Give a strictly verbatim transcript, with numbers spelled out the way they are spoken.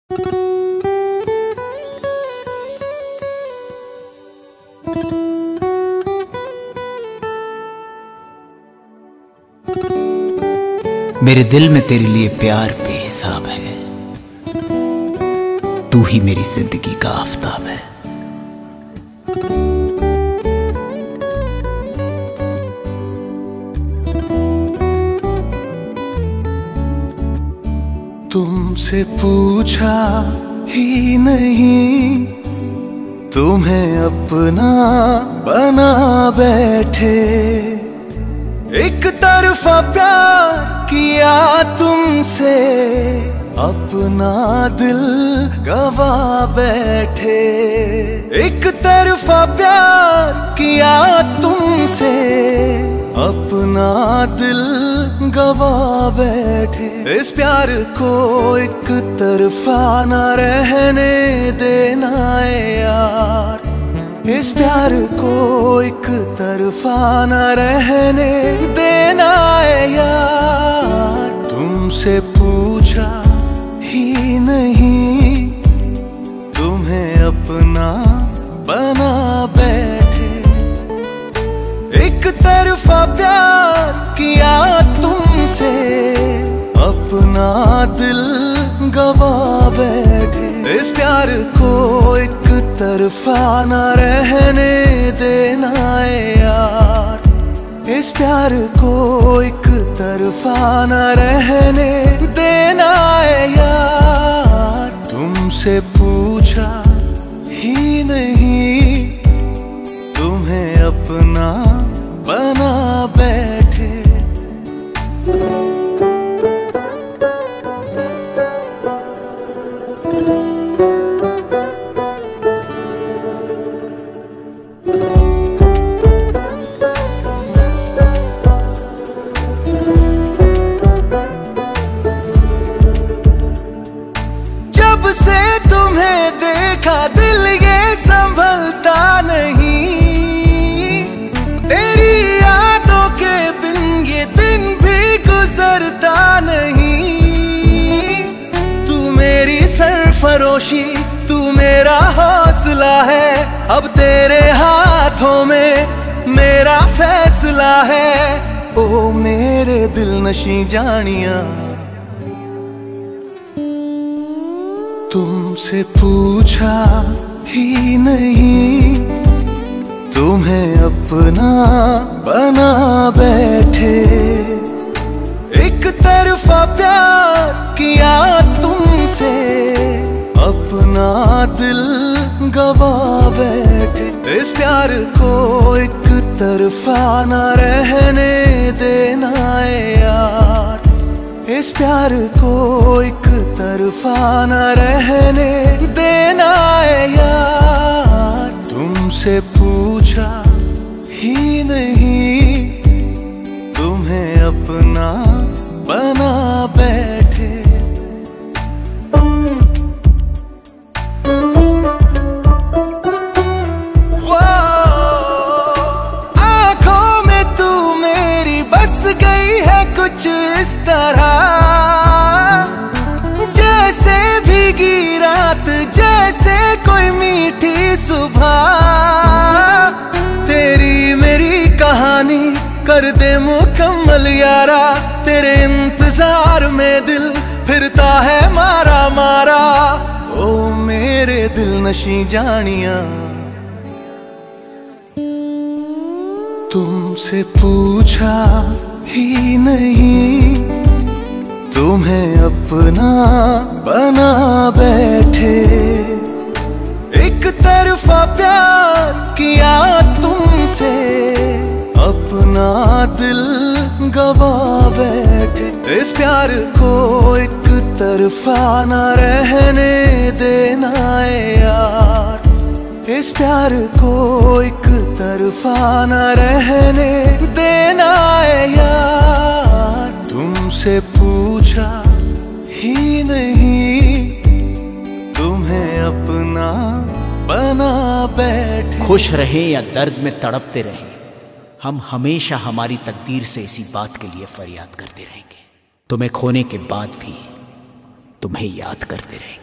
मेरे दिल में तेरे लिए प्यार बेहिसाब है, तू ही मेरी जिंदगी का आफताब है। तुमसे पूछा ही नहीं, तुम्हें अपना बना बैठे। एक तरफा प्यार किया तुमसे, अपना दिल गवा बैठे। एक तरफा प्यार किया तुमसे, अपना दिल गवा बैठे। इस प्यार को एक तरफा न रहने देना है यार, इस प्यार को एक तरफा न रहने देना है यार। तुमसे पूछा ही नहीं, तुम्हें अपना बना बैठे। एक तरफा प्यार किया तुमसे, अपना दिल गवा बैठे। इस प्यार को एक तरफा न रहने देना है यार, इस प्यार को एक तरफा न रहने देना है यार। तुमसे पूछा ही नहीं, तुम्हें अपना बना बैठे। जब से तुम्हें देखा दिल ये संभलता नहीं, तेरी यादों के बिन ये दिन भी गुजरता नहीं। तू मेरी सरफरोशी, तू मेरा हौसला है, अब तेरे हाथों में मेरा फैसला है। ओ मेरे दिल नशी जानिया, तुमसे पूछा ही नहीं, तुम्हें अपना बना बैठे। एक तरफा प्यार किया तुमसे, अपना दिल गवा बैठे। इस प्यार को एक तरफा न रहने देना है यार, इस प्यार को एक तरफा न रहने देना है यार। तुमसे पूछा ही नहीं, तुम्हें अपना बना बैठे। आंखों में तू मेरी बस गई है कुछ इस तरह, जैसे भीगी रात, जैसे कोई मीठी सुबह। तेरी मेरी कहानी कर दे मुकम्मल यारा, तेरे इंतजार में दिल फिरता है मारा मारा। ओ मेरे दिल नशी जानिया, तुमसे पूछा ही नहीं, तुम्हें अपना बना बैठे। एक तरफा प्यार किया तुमसे, अपना दिल गवा बैठे। इस प्यार को एक तरफा न रहने देना है यार, इस प्यार को एक तरफा न रहने देना है यार। तुमसे पूछा ही नहीं, तुम्हें अपना बना बैठे। खुश रहें या दर्द में तड़पते रहें, हम हमेशा हमारी तकदीर से इसी बात के लिए फरियाद करते रहेंगे। तुम्हें खोने के बाद भी तुम्हें याद करते रहेंगे।